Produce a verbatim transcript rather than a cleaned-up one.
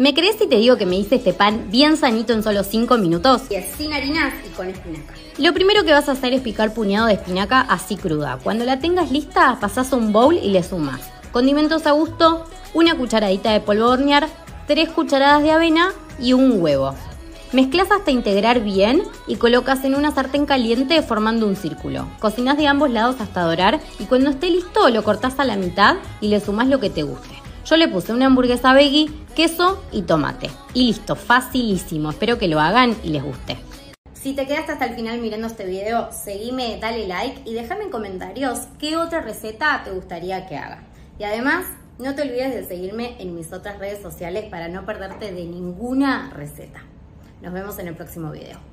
¿Me crees si te digo que me hice este pan bien sanito en solo cinco minutos? Y es sin harinas y con espinaca. Lo primero que vas a hacer es picar puñado de espinaca así cruda. Cuando la tengas lista, pasás a un bowl y le sumas condimentos a gusto, una cucharadita de polvo de hornear, tres cucharadas de avena y un huevo. Mezclas hasta integrar bien y colocas en una sartén caliente formando un círculo. Cocinás de ambos lados hasta dorar y cuando esté listo lo cortás a la mitad y le sumás lo que te guste. Yo le puse una hamburguesa veggie, queso y tomate. Y listo, facilísimo. Espero que lo hagan y les guste. Si te quedaste hasta el final mirando este video, seguime, dale like y déjame en comentarios qué otra receta te gustaría que haga. Y además, no te olvides de seguirme en mis otras redes sociales para no perderte de ninguna receta. Nos vemos en el próximo video.